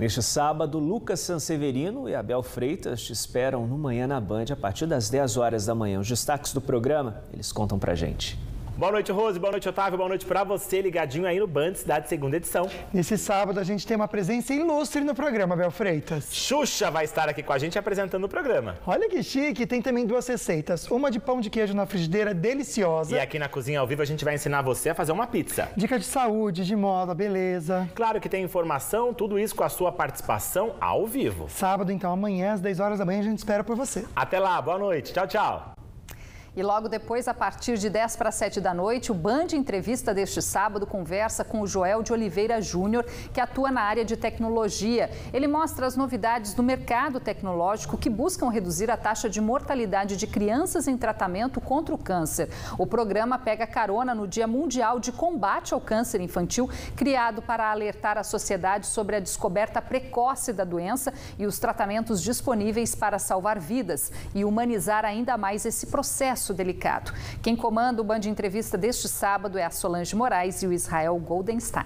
Neste sábado, Lucas Sanseverino e Abel Freitas te esperam no Manhã na Band a partir das 10 horas da manhã. Os destaques do programa, eles contam pra gente. Boa noite, Rose. Boa noite, Otávio. Boa noite pra você, ligadinho aí no Band Cidade, segunda edição. Nesse sábado, a gente tem uma presença ilustre no programa, Abel Freitas. Xuxa vai estar aqui com a gente apresentando o programa. Olha que chique, tem também duas receitas. Uma de pão de queijo na frigideira, deliciosa. E aqui na Cozinha ao Vivo a gente vai ensinar você a fazer uma pizza. Dicas de saúde, de moda, beleza. Claro que tem informação, tudo isso com a sua participação ao vivo. Sábado, então, amanhã, às 10 horas da manhã, a gente espera por você. Até lá, boa noite. Tchau, tchau. E logo depois, a partir de 10 para 7 da noite, o Band Entrevista deste sábado conversa com o Joel de Oliveira Júnior, que atua na área de tecnologia. Ele mostra as novidades do mercado tecnológico que buscam reduzir a taxa de mortalidade de crianças em tratamento contra o câncer. O programa pega carona no Dia Mundial de Combate ao Câncer Infantil, criado para alertar a sociedade sobre a descoberta precoce da doença e os tratamentos disponíveis para salvar vidas e humanizar ainda mais esse processo delicado. Quem comanda o Band Entrevista deste sábado é a Solange Moraes e o Israel Goldenstein.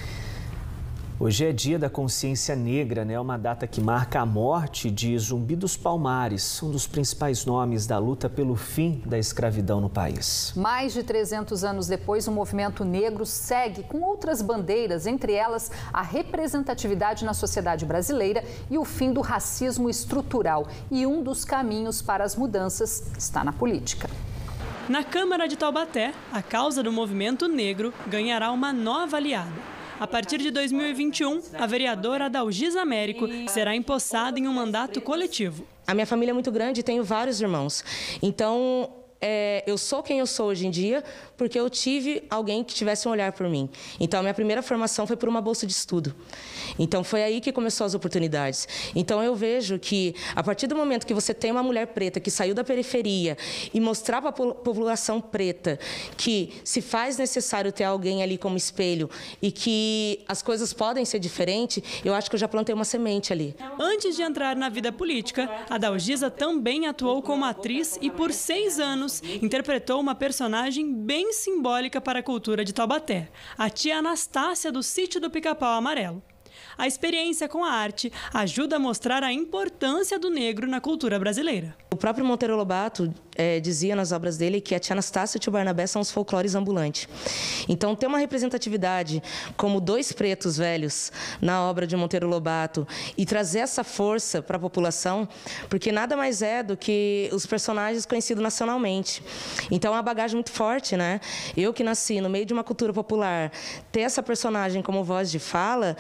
Hoje é dia da consciência negra, né? Uma data que marca a morte de Zumbi dos Palmares, um dos principais nomes da luta pelo fim da escravidão no país. Mais de 300 anos depois, o movimento negro segue com outras bandeiras, entre elas a representatividade na sociedade brasileira e o fim do racismo estrutural. E um dos caminhos para as mudanças está na política. Na Câmara de Taubaté, a causa do movimento negro ganhará uma nova aliada. A partir de 2021, a vereadora Adalgisa Américo será empossada em um mandato coletivo. A minha família é muito grande e tenho vários irmãos. Então, eu sou quem eu sou hoje em dia porque eu tive alguém que tivesse um olhar por mim. Então, a minha primeira formação foi por uma bolsa de estudo. Então, foi aí que começou as oportunidades. Então, eu vejo que, a partir do momento que você tem uma mulher preta que saiu da periferia e mostrar para a população preta que se faz necessário ter alguém ali como espelho e que as coisas podem ser diferentes, eu acho que eu já plantei uma semente ali. Antes de entrar na vida política, Adalgisa também atuou como atriz e, por 6 anos, interpretou uma personagem bem simbólica para a cultura de Taubaté, a tia Anastácia do Sítio do Pica-Pau Amarelo. A experiência com a arte ajuda a mostrar a importância do negro na cultura brasileira. O próprio Monteiro Lobato dizia nas obras dele que a tia Anastácia e o tio Barnabé são os folclores ambulantes. Então, ter uma representatividade como 2 pretos velhos na obra de Monteiro Lobato e trazer essa força para a população, porque nada mais é do que os personagens conhecidos nacionalmente. Então, é uma bagagem muito forte, né? Eu que nasci no meio de uma cultura popular, ter essa personagem como voz de fala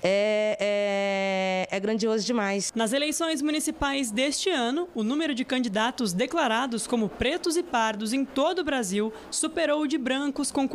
é grandioso demais. Nas eleições municipais deste ano, o número de candidatos declarados como pretos e pardos em todo o Brasil superou o de brancos com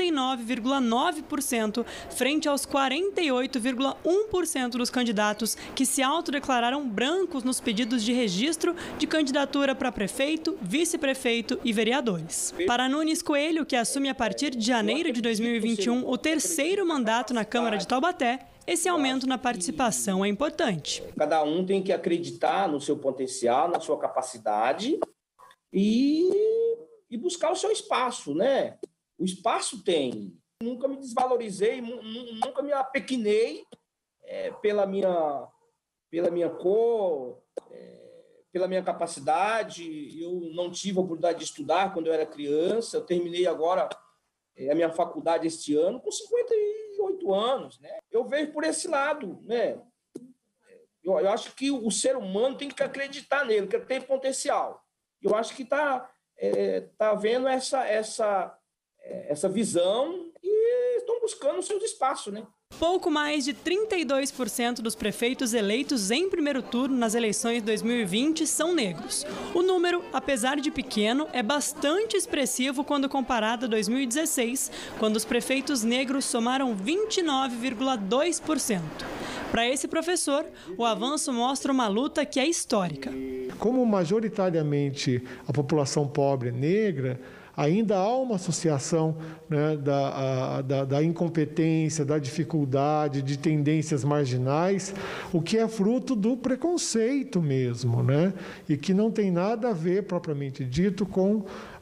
49,9% frente aos 48,1% dos candidatos que se autodeclararam brancos nos pedidos de registro de candidatura para prefeito, vice-prefeito e vereadores. Para Nunes Coelho, que assume a partir de janeiro de 2021 o 3º mandato na Câmara de Taubaté, esse aumento na participação é importante. Cada um tem que acreditar no seu potencial, na sua capacidade e buscar o seu espaço, né? O espaço tem. Nunca me desvalorizei, nunca me apequenei pela minha cor, pela minha capacidade. Eu não tive a oportunidade de estudar quando eu era criança. Eu terminei agora a minha faculdade este ano com 58 anos, né? Eu vejo por esse lado, né? Eu acho que o ser humano tem que acreditar nele, que ele tem potencial. Eu acho que tá vendo essa visão e estão buscando os seus espaços, né? Pouco mais de 32% dos prefeitos eleitos em primeiro turno nas eleições de 2020 são negros. O número, apesar de pequeno, é bastante expressivo quando comparado a 2016, quando os prefeitos negros somaram 29,2%. Para esse professor, o avanço mostra uma luta que é histórica. Como majoritariamente a população pobre é negra, ainda há uma associação, né, da incompetência, da dificuldade, de tendências marginais, o que é fruto do preconceito mesmo, né? E que não tem nada a ver, propriamente dito, com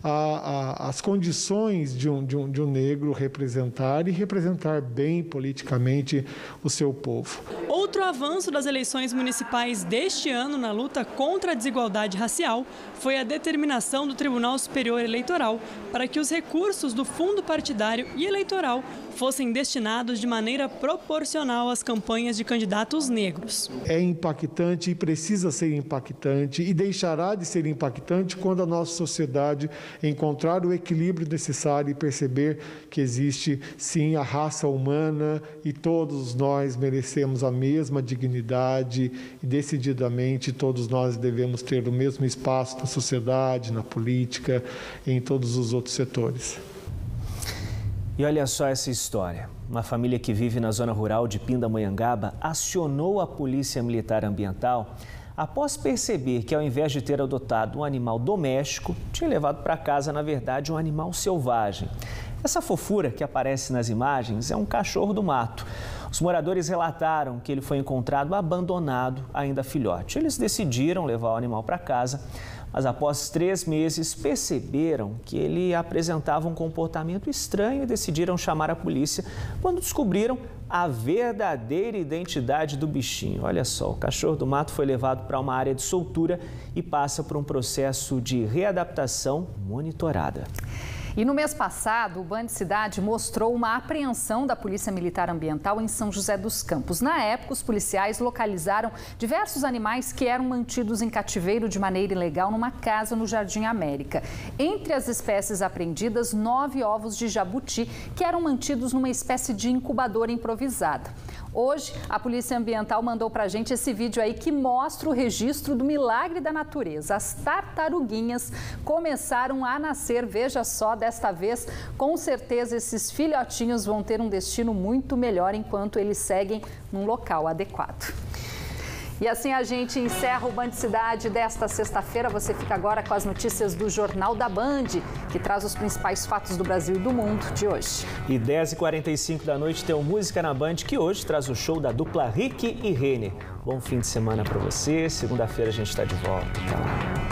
as condições de um negro representar e representar bem politicamente o seu povo. Outro avanço das eleições municipais deste ano na luta contra a desigualdade racial foi a determinação do Tribunal Superior Eleitoral para que os recursos do fundo partidário e eleitoral fossem destinados de maneira proporcional às campanhas de candidatos negros. É impactante e precisa ser impactante e deixará de ser impactante quando a nossa sociedade encontrar o equilíbrio necessário e perceber que existe, sim, a raça humana e todos nós merecemos a mesma dignidade e, decididamente, todos nós devemos ter o mesmo espaço na sociedade, na política e em todos os outros setores. E olha só essa história. Uma família que vive na zona rural de Pindamonhangaba acionou a Polícia Militar Ambiental após perceber que, ao invés de ter adotado um animal doméstico, tinha levado para casa, na verdade, um animal selvagem. Essa fofura que aparece nas imagens é um cachorro do mato. Os moradores relataram que ele foi encontrado abandonado, ainda filhote. Eles decidiram levar o animal para casa, mas após 3 meses perceberam que ele apresentava um comportamento estranho e decidiram chamar a polícia quando descobriram a verdadeira identidade do bichinho. Olha só, o cachorro do mato foi levado para uma área de soltura e passa por um processo de readaptação monitorada. E no mês passado, o Band Cidade mostrou uma apreensão da Polícia Militar Ambiental em São José dos Campos. Na época, os policiais localizaram diversos animais que eram mantidos em cativeiro de maneira ilegal numa casa no Jardim América. Entre as espécies apreendidas, 9 ovos de jabuti que eram mantidos numa espécie de incubadora improvisada. Hoje, a Polícia Ambiental mandou pra gente esse vídeo aí que mostra o registro do milagre da natureza. As tartaruguinhas começaram a nascer, veja só, desta vez, com certeza esses filhotinhos vão ter um destino muito melhor enquanto eles seguem num local adequado. E assim a gente encerra o Band Cidade desta sexta-feira. Você fica agora com as notícias do Jornal da Band, que traz os principais fatos do Brasil e do mundo de hoje. E 10h45 da noite tem o Música na Band, que hoje traz o show da dupla Rick e Renner. Bom fim de semana para você. Segunda-feira a gente está de volta. Até lá.